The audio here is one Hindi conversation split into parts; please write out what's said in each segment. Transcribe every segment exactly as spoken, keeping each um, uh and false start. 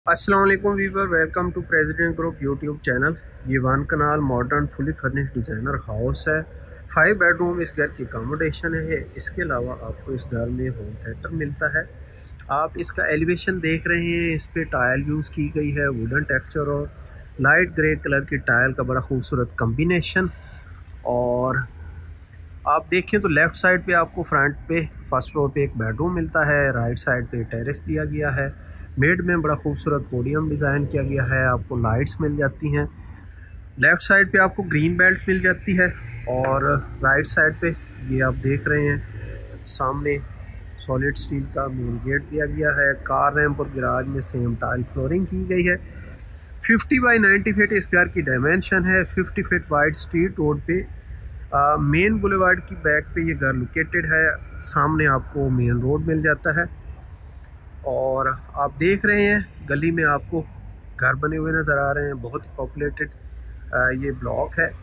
अस्सलाम वालेकुम viewer, welcome to president group YouTube channel. ये one kanal modern fully furnish designer house है। फाइव बेडरूम इस घर की अकोमोडेशन है। इसके अलावा आपको इस घर में होम थिएटर मिलता है। आप इसका एलिवेशन देख रहे हैं, इस पे टाइल यूज़ की गई है, वुडन टेक्सचर और लाइट ग्रे कलर की टाइल का बड़ा खूबसूरत कम्बिनेशन। और आप देखें तो लेफ़्ट साइड पे आपको फ्रंट पे फर्स्ट फ्लोर पे एक बेडरूम मिलता है, राइट साइड पे टेरेस दिया गया है। मिड में बड़ा खूबसूरत पोडियम डिज़ाइन किया गया है, आपको लाइट्स मिल जाती हैं। लेफ़्ट साइड पे आपको ग्रीन बेल्ट मिल जाती है और राइट साइड पे ये आप देख रहे हैं सामने सॉलिड स्टील का मेन गेट दिया गया है। कार रैंप और गैराज में सेम टाइल फ्लोरिंग की गई है। फिफ्टी बाई नाइन्टी फीट इस घर की डायमेंशन है। Fifty feet wide street road पे मेन बुलेवार्ड की बैक पे ये घर लोकेटेड है। सामने आपको मेन रोड मिल जाता है और आप देख रहे हैं गली में आपको घर बने हुए नज़र आ रहे हैं। बहुत ही पॉपुलेटेड ये ब्लॉक है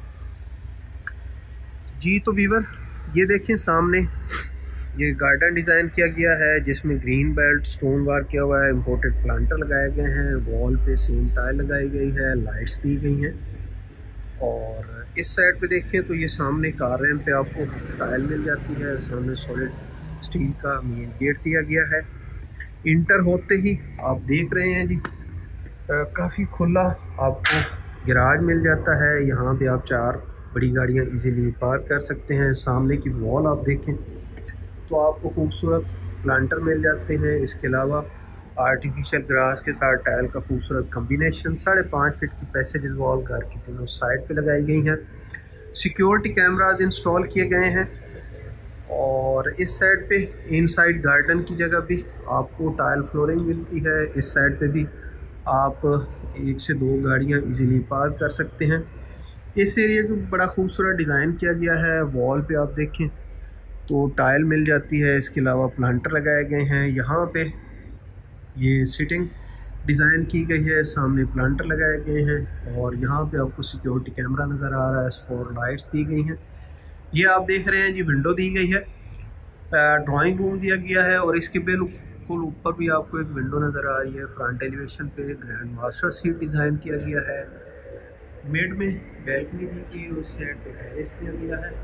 जी। तो वीवर ये देखें सामने ये गार्डन डिज़ाइन किया गया है जिसमें ग्रीन बेल्ट स्टोन वार किया हुआ है, इम्पोर्टेड प्लांटर लगाए गए हैं, वॉल पे सेम टाइल लगाई गई है, लाइट्स दी गई हैं। और इस साइड पे देखें तो ये सामने कार रैंप पे आपको टाइल मिल जाती है। सामने सॉलिड स्टील का मेन गेट दिया गया है। इंटर होते ही आप देख रहे हैं जी काफ़ी खुला आपको गैराज मिल जाता है। यहाँ पे आप चार बड़ी गाड़ियाँ इजीली पार्क कर सकते हैं। सामने की वॉल आप देखें तो आपको खूबसूरत प्लांटर मिल जाते हैं। इसके अलावा आर्टिफिशियल ग्रास के साथ टाइल का खूबसूरत कम्बिनेशन। साढ़े पाँच फीट की पैसेज वॉल घर की तीनों साइड पे लगाई गई हैं। सिक्योरिटी कैमराज इंस्टॉल किए गए हैं और इस साइड पे इनसाइड गार्डन की जगह भी आपको टाइल फ्लोरिंग मिलती है। इस साइड पे भी आप एक से दो गाड़ियां इजीली पार्क कर सकते हैं। इस एरिया को बड़ा खूबसूरत डिज़ाइन किया गया है। वॉल पे आप देखें तो टाइल मिल जाती है। इसके अलावा प्लांटर लगाए गए हैं। यहाँ पे ये सिटिंग डिज़ाइन की गई है, सामने प्लांटर लगाए गए हैं और यहाँ पे आपको सिक्योरिटी कैमरा नज़र आ रहा है, स्पॉट लाइट्स दी गई हैं। ये आप देख रहे हैं जी विंडो दी गई है, ड्राइंग रूम दिया गया है और इसके बिल्कुल ऊपर भी आपको एक विंडो नज़र आ रही है। फ्रंट एलिवेशन पे ग्रैंड मास्टर सीट डिज़ाइन किया गया है। मिड में बैल्कनी दी गई है, उस साइड पे टेरेस दिया गया है।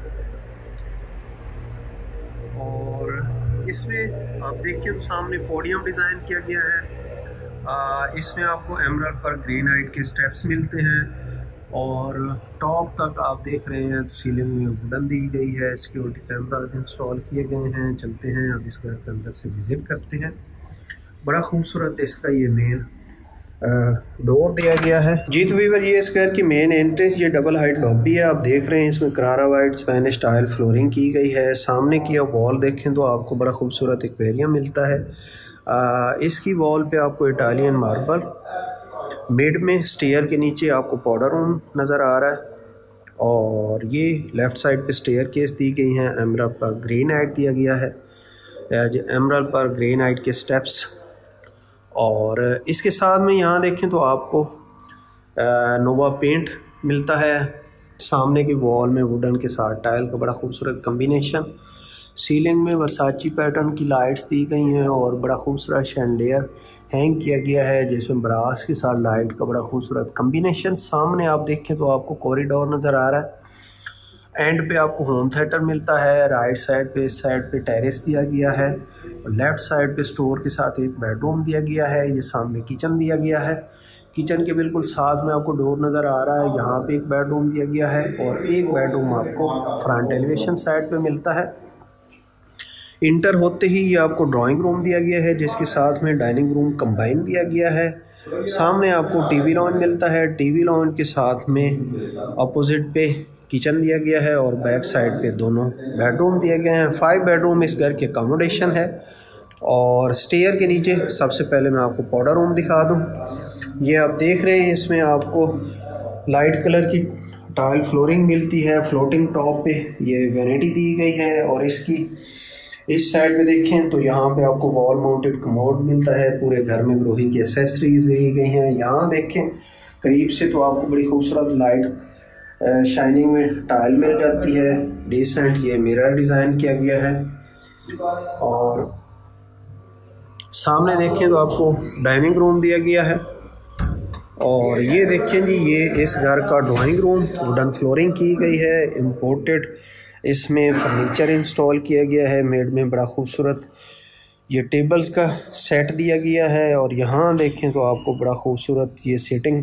और इसमें आप देखिए तो सामने पोडियम डिज़ाइन किया गया है। आ, इसमें आपको एमराल्ड पर ग्रेनाइट के स्टेप्स मिलते हैं और टॉप तक आप देख रहे हैं तो सीलिंग में वुडन दी गई है। सिक्योरिटी कैमराज इंस्टॉल किए गए हैं। चलते हैं अब इस घर के अंदर से विज़िट करते हैं। बड़ा खूबसूरत इसका ये मेन डोर दिया गया है जी। तो वीवर ये इस घर की मेन एंट्रेंस ये डबल हाइट लॉबी है। आप देख रहे हैं इसमें करारा वाइट स्पेनिश टाइल फ्लोरिंग की गई है। सामने की आप वॉल देखें तो आपको बड़ा खूबसूरत एक्वेरियम मिलता है। आ, इसकी वॉल पे आपको इटालियन मार्बल, मिड में स्टेयर के नीचे आपको पाउडर रूम नज़र आ रहा है और ये लेफ़्ट साइड पे स्टेयर केस दी गई हैं। एमराल्ड पर ग्रेनाइट दिया गया है, एमराल्ड पर ग्रेनाइट के स्टेप्स। और इसके साथ में यहाँ देखें तो आपको नोवा पेंट मिलता है। सामने की वॉल में वुडन के साथ टाइल का बड़ा खूबसूरत कम्बिनेशन। सीलिंग में वर्साची पैटर्न की लाइट्स दी गई हैं और बड़ा खूबसूरत शैंडियर हैंग किया गया है जिसमें ब्रास के साथ लाइट का बड़ा खूबसूरत कम्बिनेशन। सामने आप देखें तो आपको कॉरिडोर नज़र आ रहा है। एंड पे आपको होम थिएटर मिलता है। राइट साइड पे इस साइड पे टेरेस दिया गया है और लेफ़्ट साइड पे स्टोर के साथ एक बेडरूम दिया गया है। ये सामने किचन दिया गया है। किचन के बिल्कुल साथ में आपको डोर नज़र आ रहा है। यहाँ पे एक बेडरूम दिया गया है और एक बेडरूम आपको फ्रंट एलिवेशन साइड पे मिलता है। इंटर होते ही ये आपको ड्राइंग रूम दिया गया है जिसके साथ में डाइनिंग रूम कंबाइन दिया गया है। सामने आपको टीवी लॉन्च मिलता है। टीवी लॉन्च के साथ में अपोजिट पे किचन दिया गया है और बैक साइड पे दोनों बेडरूम दिए गए हैं। फाइव बेडरूम इस घर की अकोमोडेशन है। और स्टेयर के नीचे सबसे पहले मैं आपको पाउडर रूम दिखा दूं। ये आप देख रहे हैं इसमें आपको लाइट कलर की टाइल फ्लोरिंग मिलती है। फ्लोटिंग टॉप पे ये वैनिटी दी गई है और इसकी इस साइड पे देखें तो यहाँ पे आपको वॉल माउंटेड कमोड मिलता है। पूरे घर में ग्रोही की एसेसरीज दी गई हैं। यहाँ देखें करीब से तो आपको बड़ी खूबसूरत लाइट शाइनिंग में टाइल मिल जाती है। डिसेंट ये मिरर डिज़ाइन किया गया है और सामने देखें तो आपको डाइनिंग रूम दिया गया है। और ये देखें जी, ये इस घर का ड्राइंग रूम, वुडन फ्लोरिंग की गई है, इम्पोर्टेड। इसमें फर्नीचर इंस्टॉल किया गया है मेड में, बड़ा खूबसूरत। ये टेबल्स का सेट दिया गया है। और यहाँ देखें तो आपको बड़ा खूबसूरत ये सीटिंग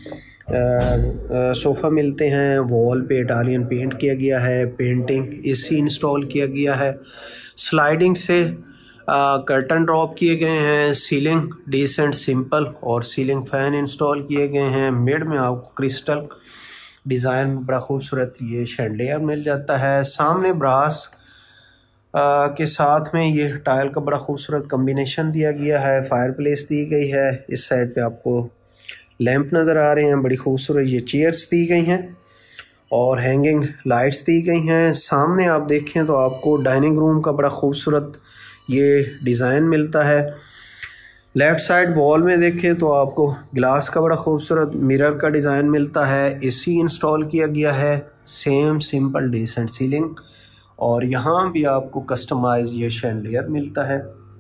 सोफ़ा मिलते हैं। वॉल पे इटालियन पेंट किया गया है, पेंटिंग एसी इंस्टॉल किया गया है, स्लाइडिंग से कर्टन ड्रॉप किए गए हैं, सीलिंग डिसेंट सिंपल और सीलिंग फ़ैन इंस्टॉल किए गए हैं। मिड में आपको क्रिस्टल डिज़ाइन बड़ा खूबसूरत ये शैंडिलियर मिल जाता है। सामने ब्रास आ, के साथ में ये टाइल का बड़ा खूबसूरत कम्बिनेशन दिया गया है। फायर प्लेस दी गई है। इस साइड पे आपको लैंप नज़र आ रहे हैं, बड़ी खूबसूरत ये चेयर्स दी गई हैं और हैंगिंग लाइट्स दी गई हैं। सामने आप देखें तो आपको डाइनिंग रूम का बड़ा खूबसूरत ये डिज़ाइन मिलता है। लेफ़्ट साइड वॉल में देखें तो आपको ग्लास का बड़ा खूबसूरत मिरर का डिज़ाइन मिलता है। एसी इंस्टॉल किया गया है, सेम सिंपल डिसेंट सीलिंग। और यहाँ भी आपको कस्टमाइज ये शैंडिलियर मिलता है।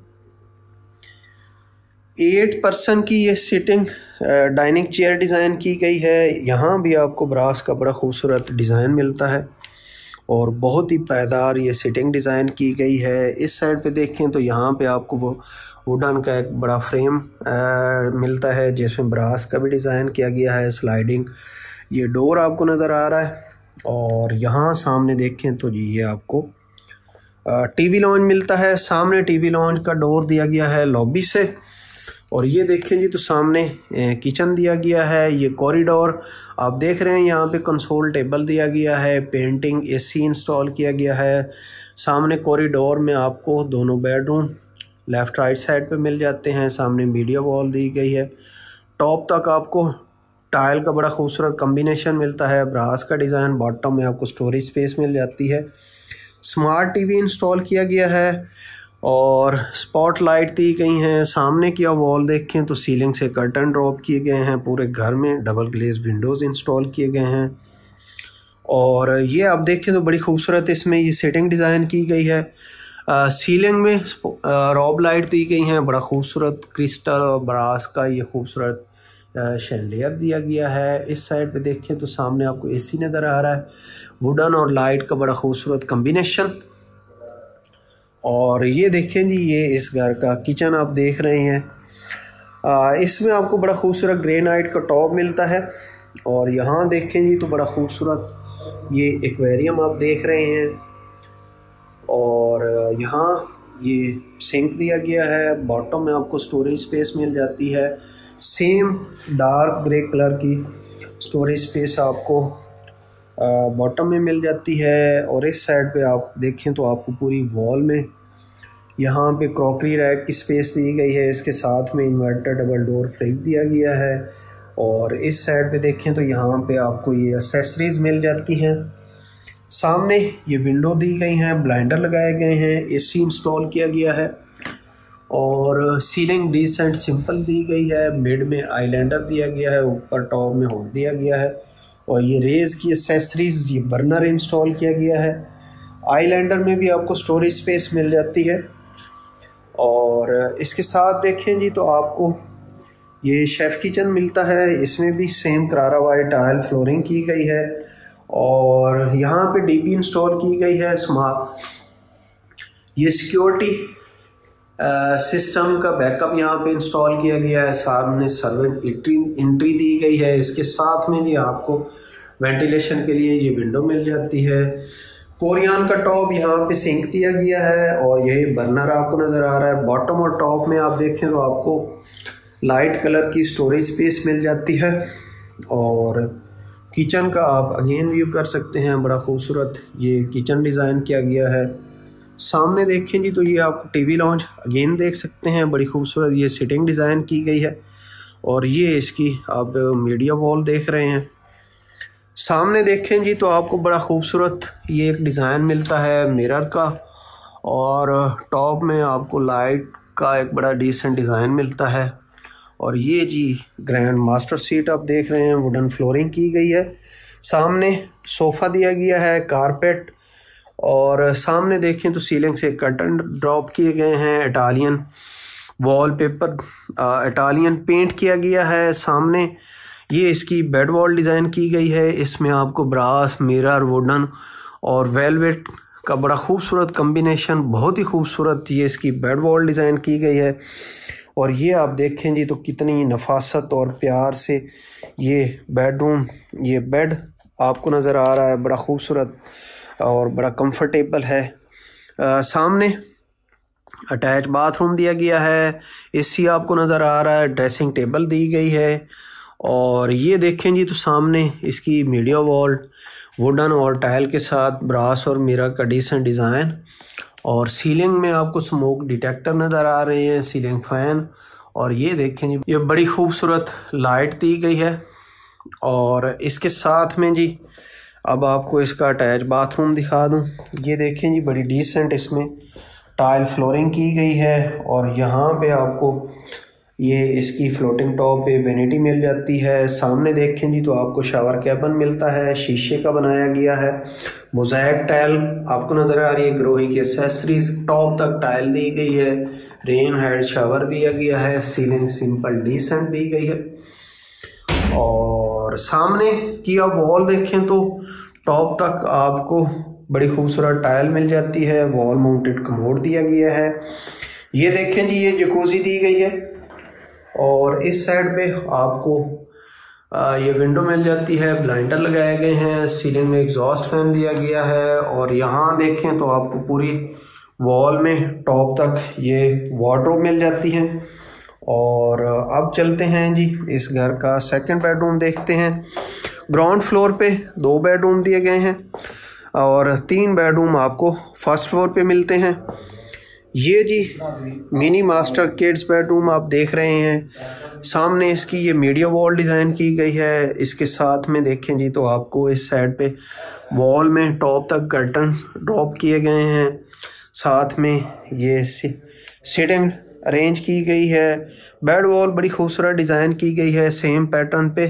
एट पर्सन की ये सिटिंग डाइनिंग चेयर डिज़ाइन की गई है। यहाँ भी आपको ब्रास का बड़ा खूबसूरत डिज़ाइन मिलता है और बहुत ही पायदार ये सिटिंग डिज़ाइन की गई है। इस साइड पे देखें तो यहाँ पे आपको वो वुडन का एक बड़ा फ्रेम आ, मिलता है जिसमें ब्रास का भी डिज़ाइन किया गया है। स्लाइडिंग ये डोर आपको नज़र आ रहा है। और यहाँ सामने देखें तो जी ये आपको टीवी लॉन्च मिलता है। सामने टीवी लॉन्च का डोर दिया गया है लॉबी से। और ये देखें जी तो सामने किचन दिया गया है। ये कॉरिडोर आप देख रहे हैं, यहाँ पे कंसोल टेबल दिया गया है, पेंटिंग एसी इंस्टॉल किया गया है। सामने कॉरिडोर में आपको दोनों बेडरूम लेफ़्ट राइट साइड पे मिल जाते हैं। सामने मीडिया वॉल दी गई है। टॉप तक आपको टाइल का बड़ा खूबसूरत कम्बिनेशन मिलता है, ब्रास का डिज़ाइन। बॉटम में आपको स्टोरेज स्पेस मिल जाती है। स्मार्ट टीवी इंस्टॉल किया गया है और स्पॉट लाइट दी गई हैं। सामने की आप वॉल देखें तो सीलिंग से कर्टन ड्रॉप किए गए हैं। पूरे घर में डबल ग्लेज विंडोज़ इंस्टॉल किए गए हैं। और ये आप देखें तो बड़ी खूबसूरत इसमें ये सेटिंग डिज़ाइन की गई है। आ, सीलिंग में रॉब लाइट दी गई हैं, बड़ा खूबसूरत क्रिस्टल और ब्रास का ये खूबसूरत शैंडिलियर दिया गया है। इस साइड पे देखें तो सामने आपको एसी नज़र आ रहा है, वुडन और लाइट का बड़ा खूबसूरत कम्बिनेशन। और ये देखें जी, ये इस घर का किचन आप देख रहे हैं। आ, इसमें आपको बड़ा खूबसूरत ग्रेनाइट का टॉप मिलता है। और यहाँ देखें जी तो बड़ा खूबसूरत ये एक्वेरियम आप देख रहे हैं। और यहाँ ये सिंक दिया गया है। बॉटम में आपको स्टोरेज स्पेस मिल जाती है। सेम डार्क ग्रे कलर की स्टोरेज स्पेस आपको बॉटम में मिल जाती है। और इस साइड पे आप देखें तो आपको पूरी वॉल में यहाँ पे क्रॉकरी रैक की स्पेस दी गई है। इसके साथ में इन्वर्टर डबल डोर फ्रिज दिया गया है। और इस साइड पे देखें तो यहाँ पे आपको ये एक्सेसरीज मिल जाती हैं। सामने ये विंडो दी गई हैं, ब्लाइंडर लगाए गए हैं, एसी इंस्टॉल किया गया है और सीलिंग डिसेंट सिंपल दी गई है। मिड में आईलैंडर दिया गया है, ऊपर टॉप में हुड दिया गया है। और ये रेज की एक्सेसरीज, ये बर्नर इंस्टॉल किया गया है। आईलैंडर में भी आपको स्टोरेज स्पेस मिल जाती है। और इसके साथ देखें जी तो आपको ये शेफ़ किचन मिलता है। इसमें भी सेम करारा वाइट टाइल फ्लोरिंग की गई है और यहाँ पे डीपी इंस्टॉल की गई है। स्मार्ट ये सिक्योरिटी सिस्टम का बैकअप यहाँ पे इंस्टॉल किया गया है। सामने सर्वेंट एंट्री एंट्री दी गई है। इसके साथ में जी आपको वेंटिलेशन के लिए ये विंडो मिल जाती है। कोरियन का टॉप यहाँ पे सिंक दिया गया है और यही बर्नर आपको नज़र आ रहा है। बॉटम और टॉप में आप देखें तो आपको लाइट कलर की स्टोरेज स्पेस मिल जाती है। और किचन का आप अगेन व्यू कर सकते हैं, बड़ा खूबसूरत ये किचन डिज़ाइन किया गया है। सामने देखें जी तो ये आपको टीवी लॉन्च अगेन देख सकते हैं, बड़ी खूबसूरत ये सिटिंग डिज़ाइन की गई है। और ये इसकी आप मीडिया वॉल देख रहे हैं। सामने देखें जी तो आपको बड़ा खूबसूरत ये एक डिज़ाइन मिलता है मिरर का और टॉप में आपको लाइट का एक बड़ा डिसेंट डिज़ाइन मिलता है। और ये जी ग्रैंड मास्टर सीट आप देख रहे हैं, वुडन फ्लोरिंग की गई है। सामने सोफ़ा दिया गया है, कारपेट। और सामने देखें तो सीलिंग से कर्टन ड्रॉप किए गए हैं, इटालियन वॉलपेपर इटालियन पेंट किया गया है। सामने ये इसकी बेड वॉल डिज़ाइन की गई है। इसमें आपको ब्रास, मिरर, वुडन और वेलवेट का बड़ा खूबसूरत कम्बिनेशन, बहुत ही खूबसूरत ये इसकी बेड वॉल डिज़ाइन की गई है। और ये आप देखें जी तो कितनी नफासत और प्यार से ये बेडरूम, ये बेड आपको नज़र आ रहा है, बड़ा खूबसूरत और बड़ा कंफर्टेबल है। आ, सामने अटैच बाथरूम दिया गया है, एसी आपको नज़र आ रहा है, ड्रेसिंग टेबल दी गई है। और ये देखें जी तो सामने इसकी मीडिया वॉल वुडन और टाइल के साथ ब्रास और मिरर का डिसेंट डिज़ाइन। और सीलिंग में आपको स्मोक डिटेक्टर नज़र आ रहे हैं, सीलिंग फैन। और ये देखें जी ये बड़ी खूबसूरत लाइट दी गई है। और इसके साथ में जी अब आपको इसका अटैच बाथरूम दिखा दूं। ये देखें जी बड़ी डिसेंट इसमें टाइल फ्लोरिंग की गई है। और यहाँ पे आपको ये इसकी फ्लोटिंग टॉप पे वेनिटी मिल जाती है। सामने देखें जी तो आपको शावर कैबिन मिलता है, शीशे का बनाया गया है। मोज़ेक टाइल आपको नज़र आ रही है, ग्रोही की एक्सेसरीज, टॉप तक टाइल दी गई है, रेन हेड शावर दिया गया है, सीलिंग सिंपल डिसेंट दी गई है। और सामने की आप वॉल देखें तो टॉप तक आपको बड़ी खूबसूरत टाइल मिल जाती है, वॉल माउंटेड कमोड दिया गया है। ये देखें जी ये जकूज़ी दी गई है। और इस साइड पे आपको आ, ये विंडो मिल जाती है, ब्लाइंडर लगाए गए हैं, सीलिंग में एग्जॉस्ट फैन दिया गया है। और यहाँ देखें तो आपको पूरी वॉल में टॉप तक ये वार्डरोब मिल जाती है। और अब चलते हैं जी इस घर का सेकंड बेडरूम देखते हैं। ग्राउंड फ्लोर पे दो बेडरूम दिए गए हैं और तीन बेडरूम आपको फर्स्ट फ्लोर पे मिलते हैं। ये जी मिनी मास्टर किड्स बेडरूम आप देख रहे हैं। सामने इसकी ये मीडिया वॉल डिज़ाइन की गई है। इसके साथ में देखें जी तो आपको इस साइड पे वॉल में टॉप तक कर्टन ड्रॉप किए गए हैं। साथ में ये सिटिंग अरेंज की गई है। बेड वॉल बड़ी खूबसूरत डिज़ाइन की गई है सेम पैटर्न पे।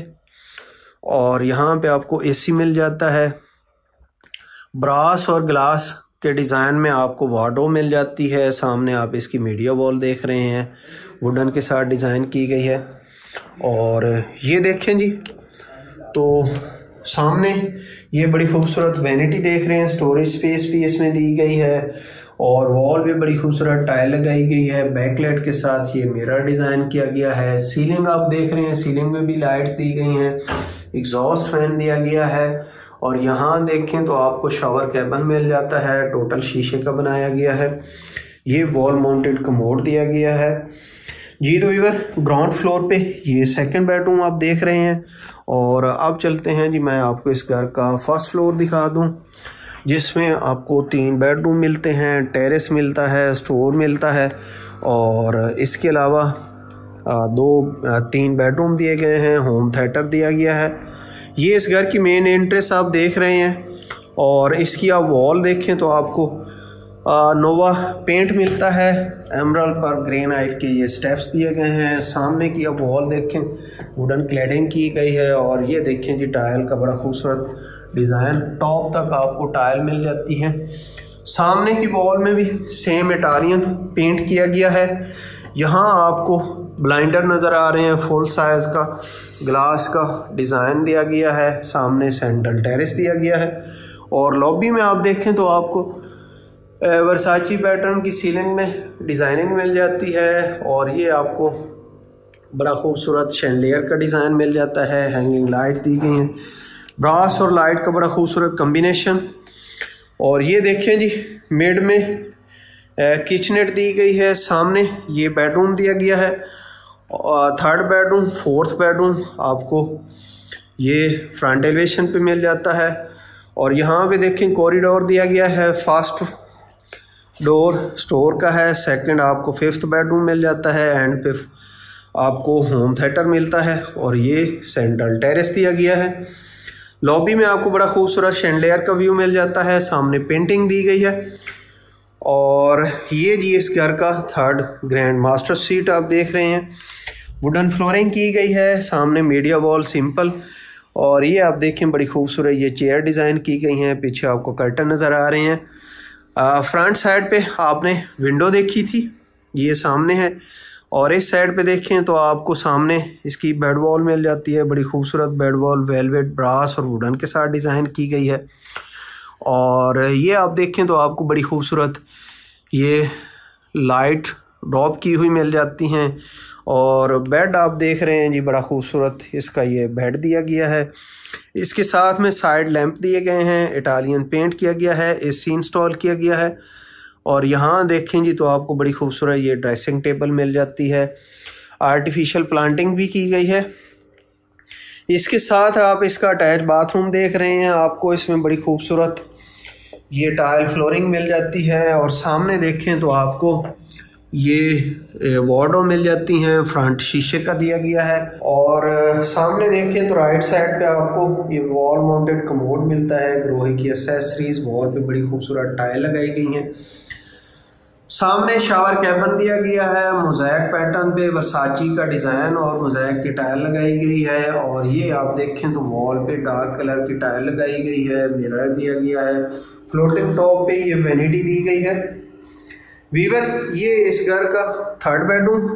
और यहाँ पे आपको एसी मिल जाता है। ब्रास और ग्लास के डिज़ाइन में आपको वार्डरोब मिल जाती है। सामने आप इसकी मीडिया वॉल देख रहे हैं, वुडन के साथ डिज़ाइन की गई है। और ये देखें जी तो सामने ये बड़ी खूबसूरत वैनिटी देख रहे हैं, स्टोरेज स्पेस भी इसमें दी गई है। और वॉल भी बड़ी खूबसूरत टाइल लगाई गई है, बैकलाइट के साथ ये मिरर डिज़ाइन किया गया है। सीलिंग आप देख रहे हैं, सीलिंग में भी लाइट्स दी गई हैं, एग्जॉस्ट फैन दिया गया है। और यहाँ देखें तो आपको शावर कैबिन मिल जाता है, टोटल शीशे का बनाया गया है। ये वॉल माउंटेड कमोड दिया गया है। जी तो व्यूअर ग्राउंड फ्लोर पे ये सेकंड बेडरूम आप देख रहे हैं। और अब चलते हैं जी मैं आपको इस घर का फर्स्ट फ्लोर दिखा दूं, जिसमें आपको तीन बेडरूम मिलते हैं, टेरेस मिलता है, स्टोर मिलता है। और इसके अलावा दो तीन बेडरूम दिए गए हैं, होम थिएटर दिया गया है। ये इस घर की मेन एंट्रेंस आप देख रहे हैं। और इसकी आप वॉल देखें तो आपको आ, नोवा पेंट मिलता है, एमराल्ड पर ग्रेनाइट के ये स्टेप्स दिए गए हैं। सामने की आप वॉल देखें, वुडन क्लैडिंग की गई है। और ये देखें जी टाइल का बड़ा खूबसूरत डिज़ाइन, टॉप तक आपको टाइल मिल जाती है। सामने की वॉल में भी सेम इटालियन पेंट किया गया है। यहाँ आपको ब्लाइंडर नज़र आ रहे हैं, फुल साइज़ का ग्लास का डिज़ाइन दिया गया है। सामने सैंडल टेरेस दिया गया है। और लॉबी में आप देखें तो आपको वर्साची पैटर्न की सीलिंग में डिज़ाइनिंग मिल जाती है। और ये आपको बड़ा खूबसूरत शैंडलियर का डिज़ाइन मिल जाता है, हैंगिंग लाइट दी गई हैं, ब्रास और लाइट का बड़ा खूबसूरत कम्बिनेशन। और ये देखें जी मिड में किचनेट दी गई है। सामने ये बेडरूम दिया गया है, थर्ड बेडरूम, फोर्थ बेडरूम आपको ये फ्रंट एलिवेशन पे मिल जाता है। और यहाँ पे देखें कॉरिडोर दिया गया है, फास्ट डोर स्टोर का है। सेकंड आपको फिफ्थ बेडरूम मिल जाता है, एंड पे आपको होम थिएटर मिलता है। और ये सेंट्रल टेरेस दिया गया है। लॉबी में आपको बड़ा खूबसूरत शैंडलियर का व्यू मिल जाता है, सामने पेंटिंग दी गई है। और ये जी इस घर का थर्ड ग्रैंड मास्टर सीट आप देख रहे हैं, वुडन फ्लोरिंग की गई है, सामने मीडिया वॉल सिंपल। और ये आप देखें बड़ी खूबसूरत ये चेयर डिज़ाइन की गई हैं, पीछे आपको कर्टन नज़र आ रहे हैं। फ्रंट साइड पे आपने विंडो देखी थी, ये सामने है। और इस साइड पे देखें तो आपको सामने इसकी बेड वॉल मिल जाती है, बड़ी खूबसूरत बेड वॉल वेलवेट ब्रास और वुडन के साथ डिज़ाइन की गई है। और ये आप देखें तो आपको बड़ी खूबसूरत ये लाइट ड्रॉप की हुई मिल जाती हैं। और बेड आप देख रहे हैं जी, बड़ा खूबसूरत इसका ये बेड दिया गया है। इसके साथ में साइड लैंप दिए गए हैं, इटालियन पेंट किया गया है, एसी इंस्टॉल किया गया है। और यहाँ देखें जी तो आपको बड़ी खूबसूरत ये ड्रेसिंग टेबल मिल जाती है, आर्टिफिशियल प्लांटिंग भी की गई है। इसके साथ आप इसका अटैच बाथरूम देख रहे हैं, आपको इसमें बड़ी खूबसूरत ये टाइल फ्लोरिंग मिल जाती है। और सामने देखें तो आपको ये वार्डो मिल जाती हैं, फ्रंट शीशे का दिया गया है। और सामने देखें तो राइट साइड पे आपको ये वॉल माउंटेड कमोड मिलता है, ग्रोहे की एसेसरीज, वॉल पे बड़ी खूबसूरत टाइल लगाई गई हैं। सामने शावर कैबिन दिया गया है, मोज़ैक पैटर्न पे वर्साची का डिज़ाइन और मोज़ैक की टाइल लगाई गई है। और ये आप देखें तो वॉल पे डार्क कलर की टाइल लगाई गई है, मिरर दिया गया है, फ्लोटिंग टॉप पे ये वैनिटी दी गई है। वीवर ये इस घर का थर्ड बेडरूम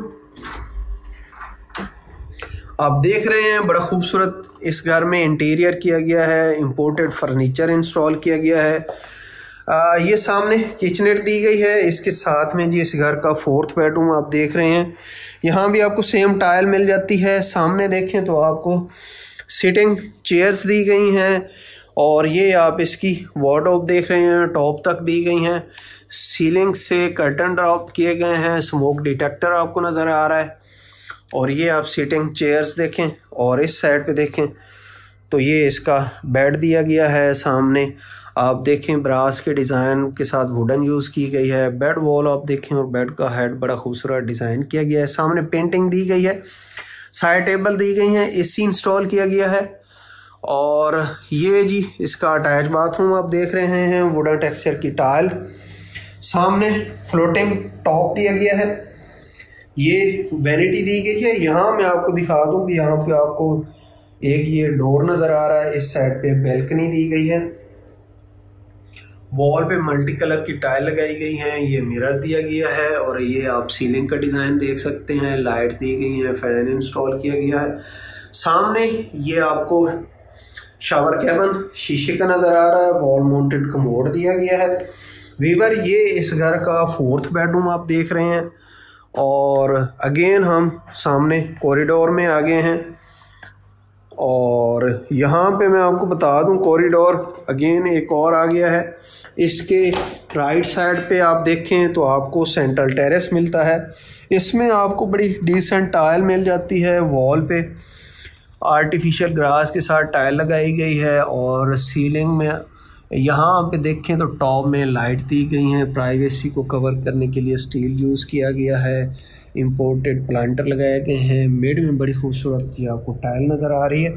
आप देख रहे हैं, बड़ा खूबसूरत इस घर में इंटीरियर किया गया है, इंपोर्टेड फर्नीचर इंस्टॉल किया गया है। आ, ये सामने किचनेट दी गई है, इसके साथ में जी इस घर का फोर्थ बेडरूम आप देख रहे हैं। यहाँ भी आपको सेम टाइल मिल जाती है। सामने देखें तो आपको सिटिंग चेयर्स दी गई हैं। और ये आप इसकी वार्डरोब देख रहे हैं, टॉप तक दी गई हैं, सीलिंग से कर्टन ड्रॉप किए गए हैं, स्मोक डिटेक्टर आपको नज़र आ रहा है। और ये आप सिटिंग चेयर्स देखें और इस साइड पे देखें तो ये इसका बेड दिया गया है। सामने आप देखें ब्रास के डिज़ाइन के साथ वुडन यूज़ की गई है। बेड वॉल आप देखें और बेड का हेड बड़ा खूबसूरत डिज़ाइन किया गया है। सामने पेंटिंग दी गई है, साइड टेबल दी गई हैं, एसी इंस्टॉल किया गया है। और ये जी इसका अटैच बाथरूम आप देख रहे हैं, वुडन टेक्सचर की टाइल, सामने फ्लोटिंग टॉप दिया गया है, ये वैनिटी दी गई है। यहाँ मैं आपको दिखा दूँ कि यहाँ पे आपको एक ये डोर नज़र आ रहा है, इस साइड पे बैल्कनी दी गई है, वॉल पे मल्टी कलर की टाइल लगाई गई हैं, ये मिरर दिया गया है। और ये आप सीलिंग का डिज़ाइन देख सकते हैं, लाइट दी गई है, फैन इंस्टॉल किया गया है। सामने ये आपको शावर कैबिन शीशे का नज़र आ रहा है, वॉल माउंटेड कमोड दिया गया है। वीवर ये इस घर का फोर्थ बेडरूम आप देख रहे हैं। और अगेन हम सामने कॉरिडोर में आ गए हैं। और यहाँ पे मैं आपको बता दूं कॉरिडोर अगेन एक और आ गया है। इसके राइट साइड पे आप देखें तो आपको सेंट्रल टेरेस मिलता है, इसमें आपको बड़ी डिसेंट टाइल मिल जाती है, वॉल पे आर्टिफिशियल ग्रास के साथ टाइल लगाई गई है। और सीलिंग में यहाँ पे देखें तो टॉप में लाइट दी गई हैं, प्राइवेसी को कवर करने के लिए स्टील यूज़ किया गया है, इंपोर्टेड प्लांटर लगाए गए हैं, मिड में बड़ी खूबसूरत ये आपको टाइल नज़र आ रही है।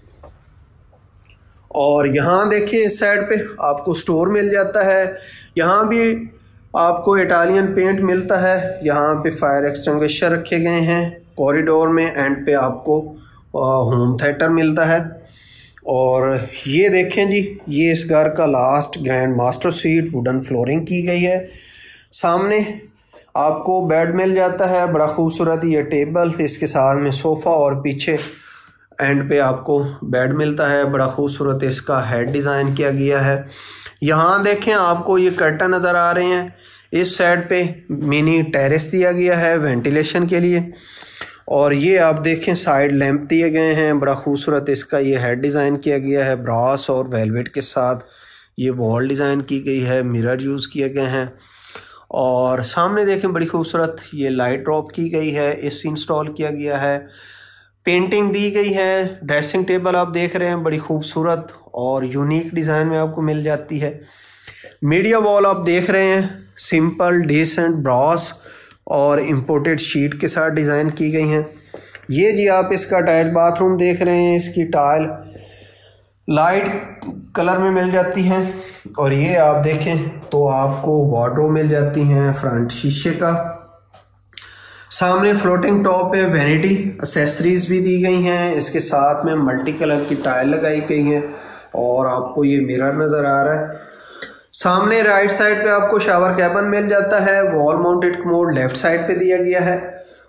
और यहाँ देखिए इस साइड पे आपको स्टोर मिल जाता है, यहाँ भी आपको इटालियन पेंट मिलता है, यहाँ पे फायर एक्सटिंग्विशर रखे गए हैं। कॉरिडोर में एंड पे आपको होम थिएटर मिलता है। और ये देखें जी ये इस घर का last grand master suite, wooden flooring की गई है। सामने आपको बेड मिल जाता है, बड़ा खूबसूरत ये टेबल, इसके साथ में सोफ़ा और पीछे एंड पे आपको बेड मिलता है, बड़ा खूबसूरत इसका हेड डिज़ाइन किया गया है। यहाँ देखें आपको ये कर्टन नज़र आ रहे हैं, इस साइड पे मिनी टेरेस दिया गया है वेंटिलेशन के लिए। और ये आप देखें साइड लैंप दिए गए हैं, बड़ा खूबसूरत इसका ये हेड डिज़ाइन किया गया है, ब्रास और वेलवेट के साथ ये वॉल डिज़ाइन की गई है, मिरर यूज़ किए गए हैं। और सामने देखें बड़ी खूबसूरत ये लाइट ड्रॉप की गई है, एसी इंस्टॉल किया गया है, पेंटिंग दी गई है। ड्रेसिंग टेबल आप देख रहे हैं बड़ी खूबसूरत और यूनिक डिज़ाइन में आपको मिल जाती है। मीडिया वॉल आप देख रहे हैं, सिंपल डिसेंट ब्रास और इम्पोर्टेड शीट के साथ डिज़ाइन की गई हैं। ये जी आप इसका अटैच बाथरूम देख रहे हैं, इसकी टाइल लाइट कलर में मिल जाती हैं। और ये आप देखें तो आपको वार्डरोब मिल जाती हैं फ्रंट शीशे का। सामने फ्लोटिंग टॉप पे वैनिटी एक्सेसरीज भी दी गई हैं, इसके साथ में मल्टी कलर की टाइल लगाई गई हैं और आपको ये मिरर नज़र आ रहा है। सामने राइट साइड पे आपको शावर कैबिन मिल जाता है, wall mounted commode left side पे दिया गया है।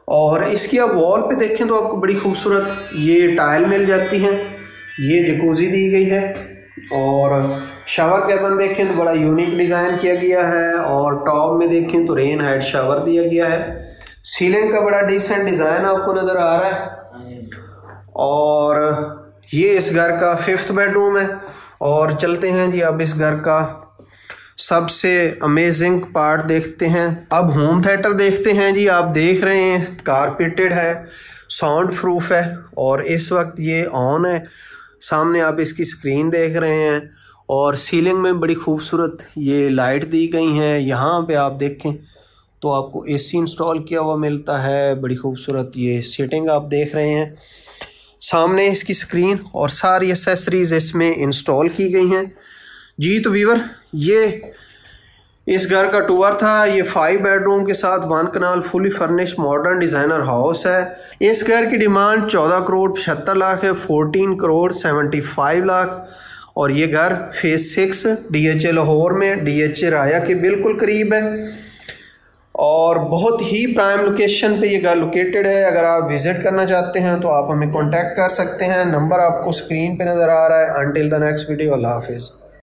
और इसकी आप वॉल पे देखें तो आपको बड़ी खूबसूरत ये टाइल मिल जाती हैं। ये जकूज़ी दी गई है और शावर कैबिन देखें तो बड़ा यूनिक डिज़ाइन किया गया है और टॉप में देखें तो रेन हेड शावर दिया गया है। सीलिंग का बड़ा डिसेंट डिज़ाइन आपको नज़र आ रहा है और ये इस घर का फिफ्थ बेडरूम है। और चलते हैं जी अब इस घर का सबसे अमेजिंग पार्ट देखते हैं। अब होम थिएटर देखते हैं जी। आप देख रहे हैं कारपेटेड है, साउंड प्रूफ है और इस वक्त ये ऑन है। सामने आप इसकी स्क्रीन देख रहे हैं और सीलिंग में बड़ी खूबसूरत ये लाइट दी गई हैं। यहाँ पे आप देखें तो आपको एसी इंस्टॉल किया हुआ मिलता है। बड़ी खूबसूरत ये सीटिंग आप देख रहे हैं। सामने इसकी स्क्रीन और सारी एसेसरीज इसमें इंस्टॉल की गई हैं जी। तो व्यूअर ये इस घर का टूर था। ये फाइव बेडरूम के साथ one kanal fully furnished modern designer house है। इस घर की डिमांड चौदह करोड़ पचहत्तर लाख है, fourteen crore seventy five lakh. और ये घर phase six D H A Lahore में डी एच ए राया के बिल्कुल करीब है और बहुत ही प्राइम लोकेशन पे ये घर लोकेटेड है। अगर आप विज़िट करना चाहते हैं तो आप हमें कांटेक्ट कर सकते हैं। नंबर आपको स्क्रीन पे नज़र आ रहा है। अनटिल द नेक्स्ट वीडियो, अल्लाह हाफिज़।